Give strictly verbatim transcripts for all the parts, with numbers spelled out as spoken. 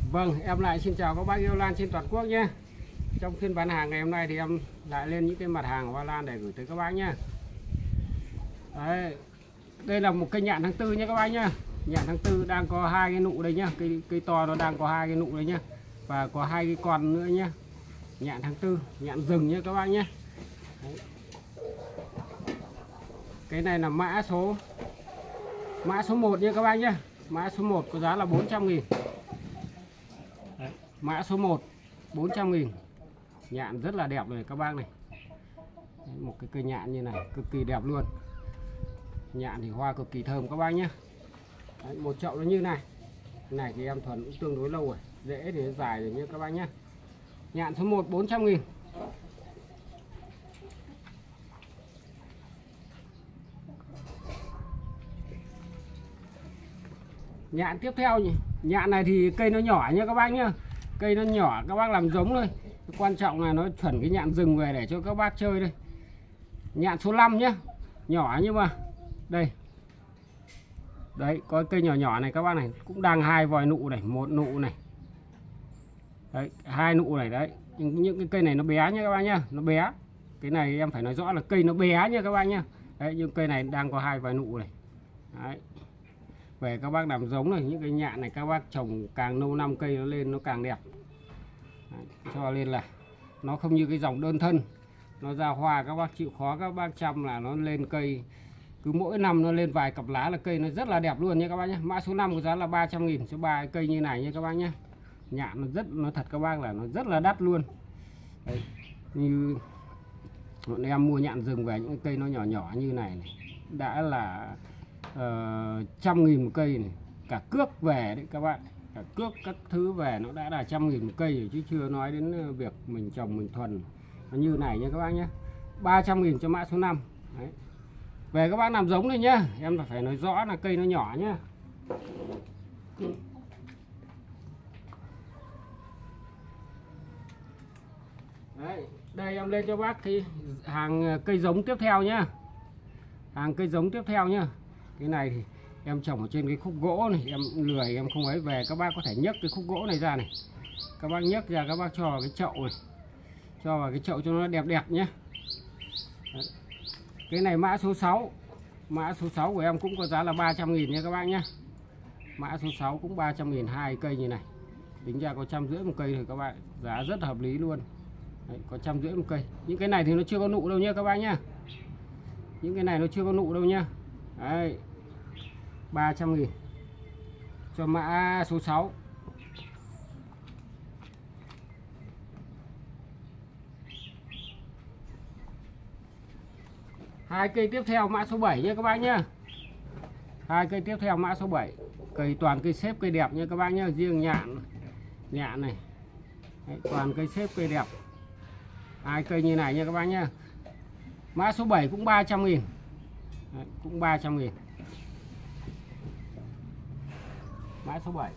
Vâng, em lại xin chào các bác yêu lan trên toàn quốc nhé. Trong phiên bán hàng ngày hôm nay thì em lại lên những cái mặt hàng của Hoa Lan để gửi tới các bác nhé. Đấy, đây là một cây nhạn tháng tư nhé các bác nhé. Nhạn tháng tư đang có hai cái nụ đây nhá, cây cây to nó đang có hai cái nụ đấy nhá, và có hai cái con nữa nhé. Nhạn tháng tư, nhạn rừng nhé các bác nhé. Đấy. Cái này là mã số mã số một nhé các bác nhé. Mã số một có giá là bốn trăm nghìn. Đấy. Mã số một bốn trăm nghìn. Nhạn rất là đẹp này các bác này. Đấy, một cái cây nhạn như này cực kỳ đẹp luôn. Nhạn thì hoa cực kỳ thơm các bác nhé. Đấy, một chậu nó như này. Cái này thì em thuần cũng tương đối lâu rồi, rễ thì nó dài rồi nhé các bác nhé. Nhạn số một bốn trăm nghìn. Nhạn tiếp theo nhỉ. Nhạn này thì cây nó nhỏ nhé các bác nhé. Cây nó nhỏ các bác làm giống thôi. Quan trọng là nó chuẩn cái nhạn rừng về để cho các bác chơi đây. Nhạn số năm nhé. Nhỏ nhưng mà đây. Đấy, có cây nhỏ nhỏ này các bác này, cũng đang hai vòi nụ này, một nụ này. Đấy, hai nụ này đấy. Nhưng những cái cây này nó bé nhé các bác nhá, nó bé. Cái này em phải nói rõ là cây nó bé nhé các bác nhá. Đấy, nhưng cây này đang có hai vòi nụ này. Đấy. Về các bác làm giống này, những cái nhạn này các bác trồng càng lâu năm cây nó lên nó càng đẹp. Đấy, cho nên là nó không như cái dòng đơn thân, nó ra hoa các bác chịu khó các bác chăm là nó lên cây, cứ mỗi năm nó lên vài cặp lá là cây nó rất là đẹp luôn nha các bác nhé. Mã số năm có giá là ba trăm nghìn, số ba cây như này nha các bác nhé. Nhạn nó rất, nó thật các bác là nó rất là đắt luôn. Đấy, như bọn em mua nhạn rừng về những cây nó nhỏ nhỏ như này, này đã là uh, trăm nghìn một cây này, cả cước về đấy các bạn, cả cước các thứ về nó đã là trăm nghìn một cây rồi, chứ chưa nói đến việc mình trồng mình thuần nó như này nha các bác nhé. Ba trăm nghìn cho mã số năm. Đấy. Về các bác làm giống này nhá, em phải nói rõ là cây nó nhỏ nhá. Đấy, đây em lên cho bác thì hàng cây giống tiếp theo nhá. Hàng cây giống tiếp theo nhá. Cái này thì em trồng ở trên cái khúc gỗ này, em lười em không ấy, về các bác có thể nhấc cái khúc gỗ này ra này. Các bác nhấc ra các bác cho vào cái chậu này. Cho vào cái chậu cho nó đẹp đẹp nhé. Đấy. Cái này mã số sáu. Mã số sáu của em cũng có giá là ba trăm nghìn nha các bác nhé. Mã số sáu cũng ba trăm nghìn, hai cây như này. Tính ra có trăm rưỡi một cây rồi các bạn. Giá rất hợp lý luôn. Đấy, có trăm rưỡi một cây. Những cái này thì nó chưa có nụ đâu nhé các bác nhé. Những cái này nó chưa có nụ đâu nhé. Đấy, ba trăm nghìn cho mã số sáu. Hai cây tiếp theo mã số bảy nhé các bác nhé. Hai cây tiếp theo mã số bảy. Cây toàn cây xếp cây đẹp nha các bác nhé. Riêng nhạn nhạn này. Đấy, toàn cây xếp cây đẹp. Hai cây như này nha các bác nhé. Mã số bảy cũng ba trăm nghìn. Đấy, cũng ba trăm nghìn. Mã số bảy.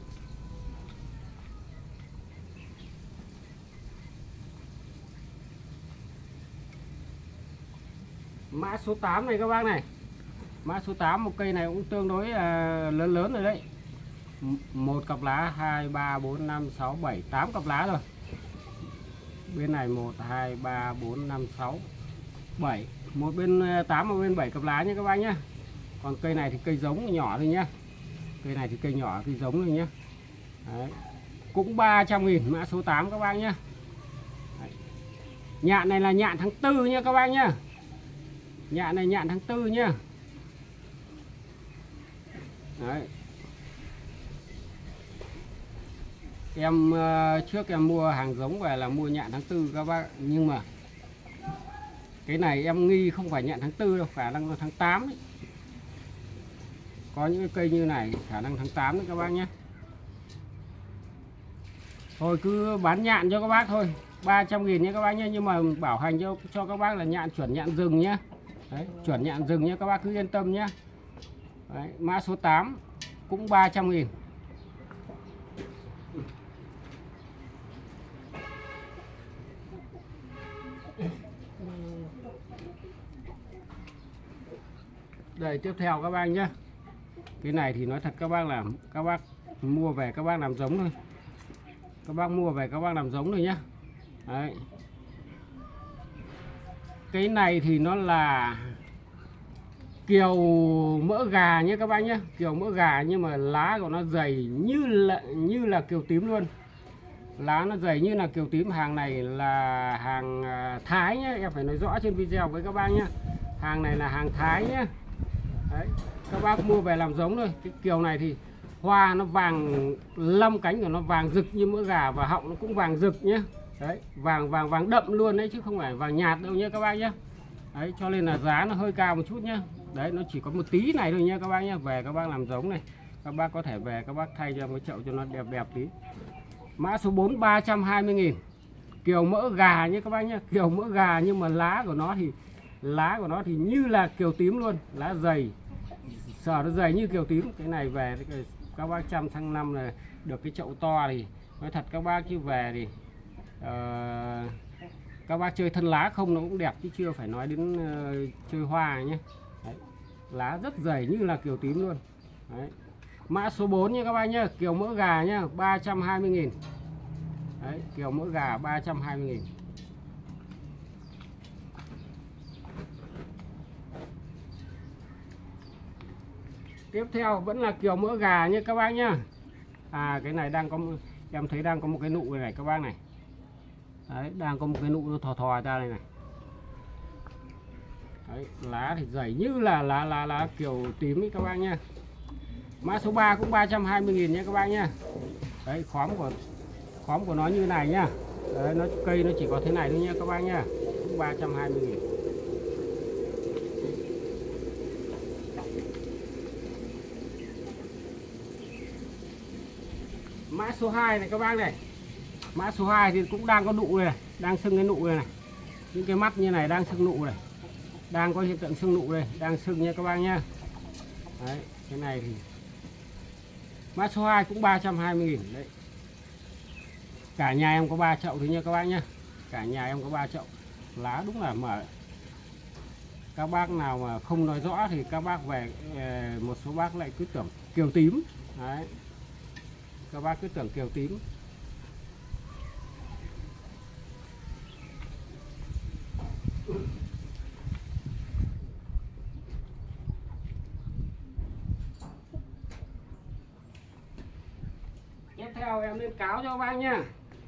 Mã số tám này các bác này. Mã số tám, một cây này cũng tương đối uh, lớn lớn rồi đấy. Một cặp lá, hai, ba, bốn, năm, sáu, bảy, tám cặp lá rồi. Bên này một, hai, ba, bốn, năm, sáu, bảy. Một bên tám, một bên bảy cặp lá nhé các bác nhé. Còn cây này thì cây giống nhỏ thôi nhé. Cây này thì cây nhỏ, cây giống thôi nhé. Đấy. Cũng ba trăm nghìn, mã số tám các bác nhé. Đấy. Nhạn này là nhạn tháng tư nhé các bác nhé. Nhạn này nhạn tháng tư nhá. Đấy. Em uh, trước em mua hàng giống về là mua nhạn tháng tư các bác, nhưng mà cái này em nghi không phải nhạn tháng tư đâu, khả năng là tháng tám đấy. Có những cái cây như này khả năng tháng tám đấy các bác nhé. Thôi cứ bán nhạn cho các bác thôi, ba trăm nghìn nhé các bác nhé, nhưng mà bảo hành cho cho các bác là nhạn chuẩn nhạn rừng nhé. Đấy, chuẩn nhạn rừng nhé các bác cứ yên tâm nhé. Đấy, mã số tám cũng ba trăm nghìn. Đây tiếp theo các bác nhé. Cái này thì nói thật các bác là các bác mua về các bác làm giống thôi. Các bác mua về các bác làm giống rồi nhá. Đấy. Cái này thì nó là kiều mỡ gà nhé các bác nhé, kiều mỡ gà nhưng mà lá của nó dày như là như là kiều tím luôn. Lá nó dày như là kiều tím. Hàng này là hàng Thái nhé, em phải nói rõ trên video với các bác nhé. Hàng này là hàng Thái nhé. Đấy, các bác mua về làm giống thôi. Cái kiều này thì hoa nó vàng, lâm cánh của nó vàng rực như mỡ gà và họng nó cũng vàng rực nhé. Đấy, vàng vàng vàng đậm luôn đấy chứ không phải vàng nhạt đâu nhé các bác nhé. Đấy, cho nên là giá nó hơi cao một chút nhé. Đấy, nó chỉ có một tí này thôi nhé các bác nhé. Về các bác làm giống này, các bác có thể về các bác thay cho cái chậu cho nó đẹp đẹp tí. Mã số bốn ba trăm hai mươi nghìn. Kiều mỡ gà nhé các bác nhé. Kiều mỡ gà nhưng mà lá của nó thì lá của nó thì như là kiều tím luôn, lá dày, sờ nó dày như kiều tím. Cái này về các bác chăm sang năm là được cái chậu to thì nói thật các bác chứ về thì uh, các bác chơi thân lá không nó cũng đẹp chứ chưa phải nói đến uh, chơi hoa nhé. Đấy, lá rất dày như là kiều tím luôn. Đấy. Mã số bốn nha các bác nhé, kiều mỡ gà nhá, ba trăm hai mươi nghìn. Đấy, kiều mỡ gà ba trăm hai mươi nghìn. Tiếp theo vẫn là kiều mỡ gà nhé các bác nhá. À cái này đang có, em thấy đang có một cái nụ này các bác này. Đấy, đang có một cái nụ nó thò thò ra này này. Đấy, lá thì dày như là lá lá lá kiều tím ấy các bác nhá. Mã số ba cũng ba trăm hai mươi nghìn nhé các bác nhá. Đấy, khóm của khóm của nó như này nhá. Đấy, nó cây nó chỉ có thế này thôi nhé các bác nhá. Cũng ba trăm hai mươi nghìn. Mã số hai này các bác này. Mã số hai thì cũng đang có nụ này, đang sưng cái nụ này này. Những cái mắt như này đang sưng nụ này. Đang có hiện tượng sưng nụ đây, đang sưng nha các bác nhá. Đấy, cái này thì mã số hai cũng ba trăm hai mươi nghìn đấy. Cả nhà em có ba chậu thôi nha các bác nhá. Cả nhà em có ba chậu. Lá đúng là mở. Các bác nào mà không nói rõ thì các bác về, một số bác lại cứ tưởng kiều tím. Đấy. Các bác cứ tưởng kiều tím. Tiếp theo em lên cáo cho các bác nhá.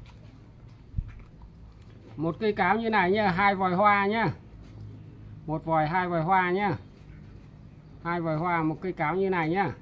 Một cây cáo như này nhá, hai vòi hoa nhá. Một vòi hai vòi hoa nhá. Hai vòi hoa một cây cáo như này nhá.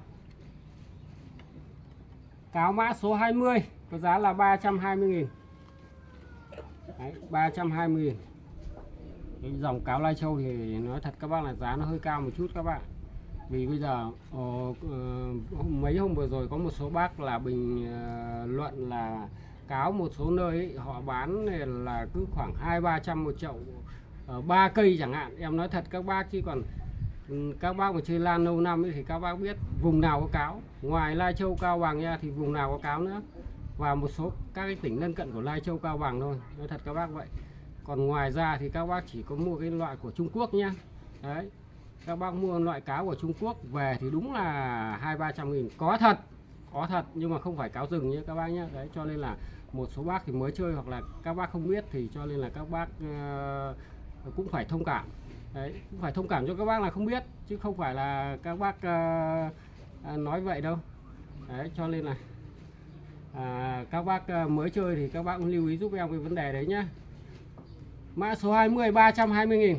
Cáo mã số hai mươi có giá là ba trăm hai mươi nghìn. Đấy, ba trăm hai mươi nghìn. Cái dòng cáo Lai Châu thì nói thật các bác là giá nó hơi cao một chút các bạn. Vì bây giờ uh, uh, mấy hôm vừa rồi có một số bác là bình uh, luận là cáo một số nơi ấy, họ bán là cứ khoảng hai ba trăm một chậu, uh, ba cây chẳng hạn. Em nói thật các bác chứ còn um, các bác mà chơi lan lâu năm ấy, thì các bác biết vùng nào có cáo. Ngoài Lai Châu, Cao Bằng nha thì vùng nào có cáo nữa. Và một số các cái tỉnh lân cận của Lai Châu, Cao Bằng thôi. Nói thật các bác vậy. Còn ngoài ra thì các bác chỉ có mua cái loại của Trung Quốc nhá. Đấy. Các bác mua loại cáo của Trung Quốc về thì đúng là hai ba trăm nghìn. Có thật. Có thật nhưng mà không phải cáo rừng nhé các bác nhé. Đấy, cho nên là một số bác thì mới chơi hoặc là các bác không biết thì cho nên là các bác uh, cũng phải thông cảm. Đấy, cũng phải thông cảm cho các bác là không biết chứ không phải là các bác uh, uh, nói vậy đâu. Đấy, cho nên là uh, các bác uh, mới chơi thì các bác cũng lưu ý giúp em cái vấn đề đấy nhá. Mã số hai mươi ba trăm hai mươi nghìn.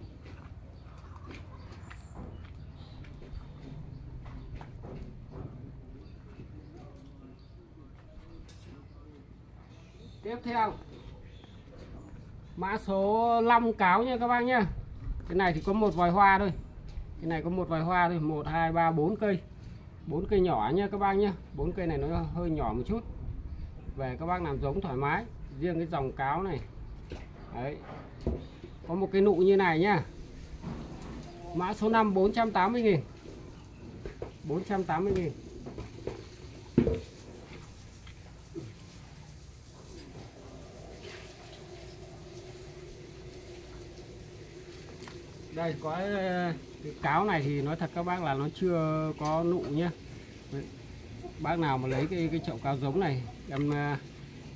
Tiếp theo mã số năm cáo nha các bác nhá. Cái này thì có một vòi hoa thôi. Cái này có một vòi hoa thôi, một hai ba bốn cây. bốn cây nhỏ nha các bác nhá. bốn cây này nó hơi nhỏ một chút. Về các bác làm giống thoải mái. Riêng cái dòng cáo này. Đấy. Có một cái nụ như này nhá. Mã số năm bốn trăm tám mươi nghìn. bốn trăm tám mươi nghìn. Đây có cái cáo này thì nói thật các bác là nó chưa có nụ nhá. Bác nào mà lấy cái cái chậu cáo giống này em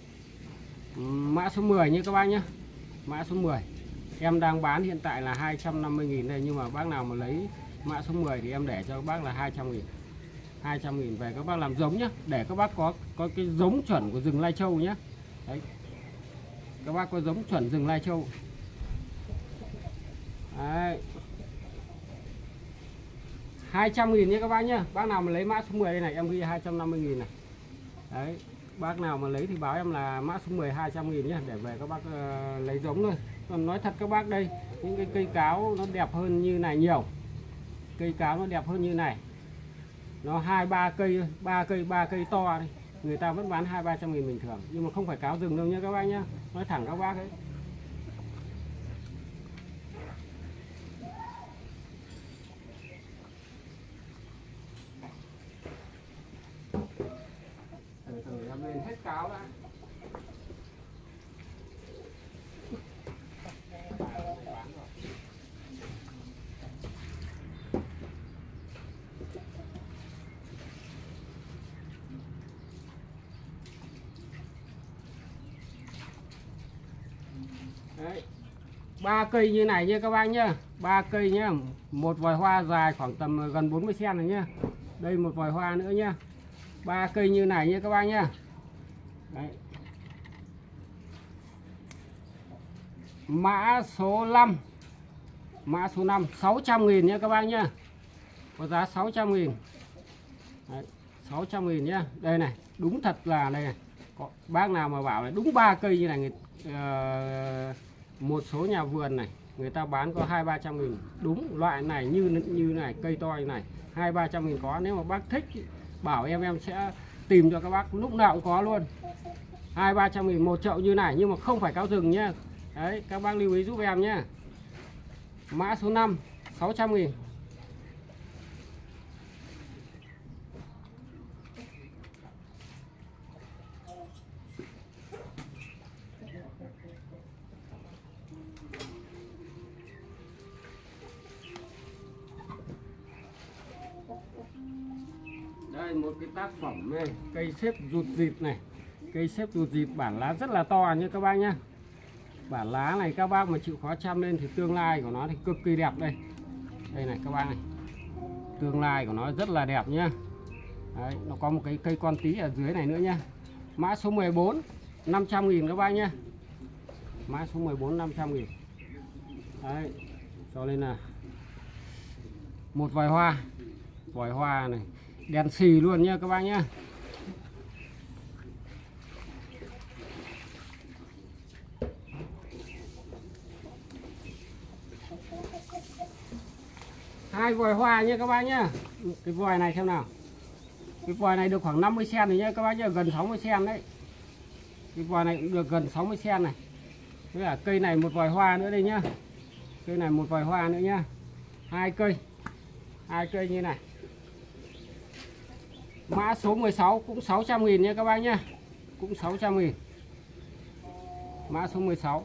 Mã số mười nhé các bác nhé. Mã số mười em đang bán hiện tại là hai trăm năm mươi nghìn đây, nhưng mà bác nào mà lấy mã số mười thì em để cho các bác là hai trăm nghìn. hai trăm nghìn về các bác làm giống nhé, để các bác có có cái giống chuẩn của rừng Lai Châu nhé. Đấy. Các bác có giống chuẩn rừng Lai Châu. Đấy. hai trăm nghìn nhé các bác nhé. Bác nào mà lấy mã số mười đây này em ghi hai trăm năm mươi nghìn này. Đấy. Bác nào mà lấy thì báo em là mã số mười hai trăm nghìn nhé, để về các bác uh, lấy giống thôi. Còn nói thật các bác đây, những cái cây cáo nó đẹp hơn như này nhiều. Cây cáo nó đẹp hơn như này. Nó hai ba cây, ba cây, ba cây to đây. Người ta vẫn bán hai ba trăm nghìn bình thường, nhưng mà không phải cáo rừng đâu nhé các bác nhé. Nói thẳng các bác ấy. Từ từ em lên hết cáo đã. Đấy. Ba cây như này nha các bác nhá. Ba cây nhá, một vòi hoa dài khoảng tầm gần bốn mươi xăng này nhá. Đây một vòi hoa nữa nhá. Ba cây như này nha các bác nhá. Đấy. Mã số năm. Mã số năm sáu trăm nghìn nha các bác nhá. Có giá sáu trăm nghìn. Đấy, sáu trăm nghìn nhá. Đây này, đúng thật là đây này. Có bác nào mà bảo là đúng ba cây như này người, uh, một số nhà vườn này người ta bán có hai ba trăm nghìn. Đúng loại này như như này, cây to như này, hai ba trăm nghìn có. Nếu mà bác thích bảo em em sẽ tìm cho các bác, lúc nào cũng có luôn. Hai ba trăm nghìn một chậu như này, nhưng mà không phải cáo rừng nhá. Đấy, các bác lưu ý giúp em nhé. Mã số năm sáu trăm nghìn. Đây một cái tác phẩm này, cây xếp rụt rịt này. Cây xếp rụt rịt bản lá rất là to như các bác nhé. Bản lá này các bác mà chịu khó chăm lên thì tương lai của nó thì cực kỳ đẹp đây. Đây này các bác này. Tương lai của nó rất là đẹp nhá. Đấy, nó có một cái cây con tí ở dưới này nữa nhá. Mã số mười bốn năm trăm nghìn các bác nhá. Mã số mười bốn năm trăm nghìn. Đấy, cho nên là một vòi hoa. Vòi hoa này đèn xì luôn nhá các bác nhá. Hai vòi hoa nhé các bác nhá. Cái vòi này xem nào. Cái vòi này được khoảng năm mươi xăng rồi nhá các bác nhá, gần sáu mươi xăng đấy. Cái vòi này cũng được gần sáu mươi xăng này. Thế là cây này một vòi hoa nữa đây nhá. Cây này một vòi hoa nữa nhá. Hai cây. Hai cây như này. Mã số mười sáu cũng sáu trăm nghìn nha các bác nhá. Cũng sáu trăm nghìn. Mã số mười sáu.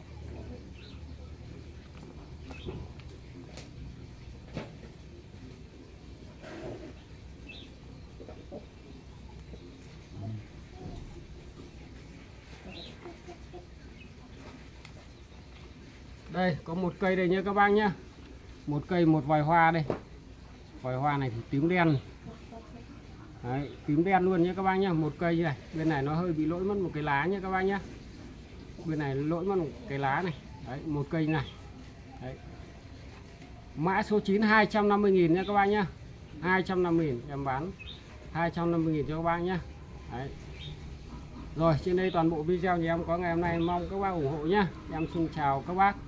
Đây có một cây đây nhá các bác nhá. Một cây một vòi hoa đây. Vòi hoa này thì tím đen. Đấy, tím đen luôn nhé các bác nhá. Một cây như này. Bên này nó hơi bị lỗi mất một cái lá nhé các bác nhá. Bên này lỗi mất một cái lá này. Đấy, một cây này. Đấy. Mã số chín hai trăm năm mươi nghìn nha các bác nhá. hai trăm năm mươi nghìn em bán hai trăm năm mươi nghìn cho các bác nhá. Đấy. Rồi trên đây toàn bộ video thì em có ngày hôm nay, mong các bác ủng hộ nhá. Em xin chào các bác.